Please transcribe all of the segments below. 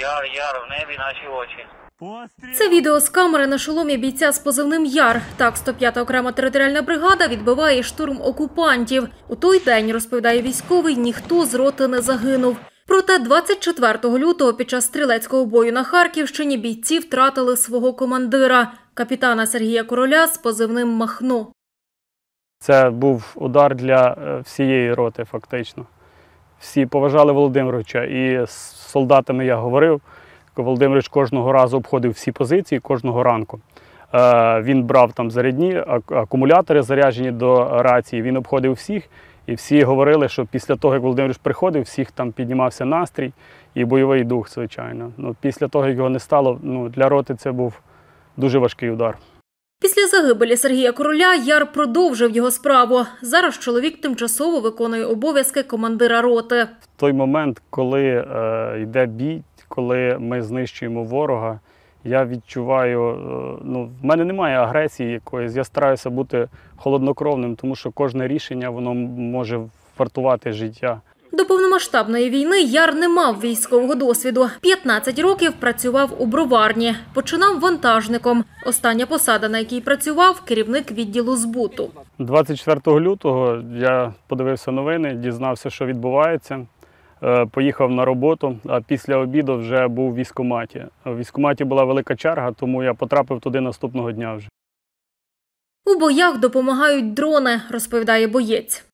Яр, в небі наші очі. Це відео з камери на шоломі бійця з позивним «Яр». Так, 105-та окрема територіальна бригада відбиває штурм окупантів. У той день, розповідає військовий, ніхто з роти не загинув. Проте 24 лютого під час стрілецького бою на Харківщині бійці втратили свого командира – капітана Сергія Короля з позивним «Махно». Це був удар для всієї роти фактично. Всі поважали Володимировича, і з солдатами я говорив. Володимирович кожного разу обходив всі позиції, кожного ранку. Він брав там зарядні, акумулятори заряджені до рації, він обходив всіх. І всі говорили, що після того, як Володимирович приходив, всіх там піднімався настрій і бойовий дух, звичайно. Після того, як його не стало, для роти це був дуже важкий удар. Після загибелі Сергія Короля Яр продовжив його справу. Зараз чоловік тимчасово виконує обов'язки командира роти. В той момент, коли йде бій, коли ми знищуємо ворога, я відчуваю, в мене немає агресії якоїсь, я стараюся бути холоднокровним, тому що кожне рішення, воно може вартувати життя. До повномасштабної війни Яр не мав військового досвіду. 15 років працював у броварні. Починав вантажником. Остання посада, на якій працював – керівник відділу збуту. 24 лютого я подивився новини, дізнався, що відбувається. Поїхав на роботу, а після обіду вже був в військкоматі. В військкоматі була велика черга, тому я потрапив туди наступного дня вже. У боях допомагають дрони, розповідає боєць.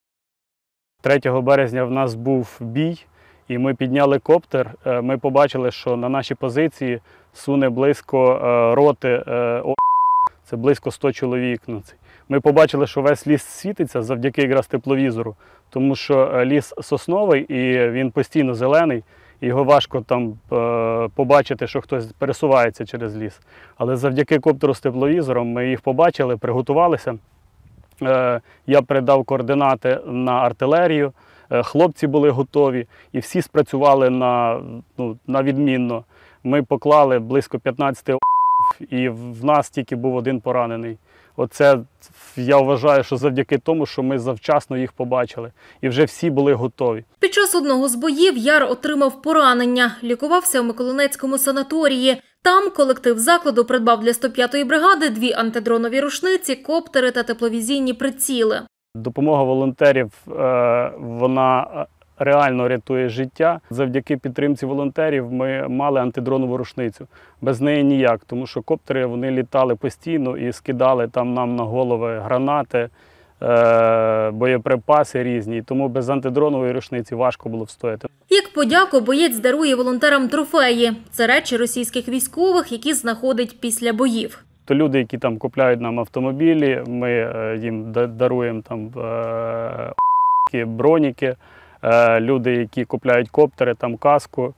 3 березня в нас був бій, і ми підняли коптер. Ми побачили, що на наші позиції суне близько роти, це близько 100 чоловік. Ми побачили, що весь ліс світиться завдяки якраз тепловізору, тому що ліс сосновий і він постійно зелений, і його важко там побачити, що хтось пересувається через ліс. Але завдяки коптеру з тепловізором ми їх побачили, приготувалися. Я передав координати на артилерію, хлопці були готові і всі спрацювали на відмінно. Ми поклали близько 15 і в нас тільки був один поранений. Оце я вважаю, що завдяки тому, що ми завчасно їх побачили. І вже всі були готові. Під час одного з боїв Яр отримав поранення. Лікувався в Миколинецькому санаторії. Там колектив закладу придбав для 105-ї бригади 2 антидронові рушниці, коптери та тепловізійні приціли. Допомога волонтерів, вона реально рятує життя. Завдяки підтримці волонтерів ми мали антидронову рушницю. Без неї ніяк, тому що коптери вони літали постійно і скидали там нам на голови гранати, боєприпаси різні. Тому без антидронової рушниці важко було встояти. Як подяку, боєць дарує волонтерам трофеї. Це речі російських військових, які знаходить після боїв. То люди, які там купляють нам автомобілі, ми їм даруємо там броніки. Люди, які купляють коптери, там каску,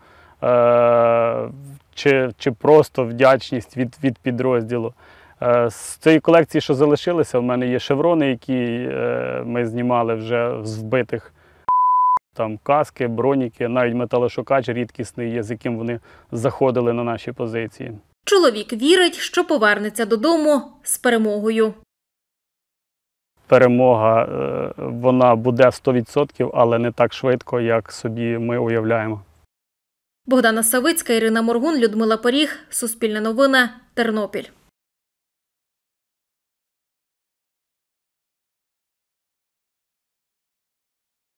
чи просто вдячність від підрозділу. З цієї колекції, що залишилися, в мене є шеврони, які ми знімали вже з вбитих. Там каски, броніки, навіть металошукач рідкісний є, з яким вони заходили на наші позиції. Чоловік вірить, що повернеться додому з перемогою. Перемога, вона буде 100%, але не так швидко, як собі ми уявляємо. Богдана Савицька, Ірина Моргун, Людмила Поріг. Суспільне новини. Тернопіль.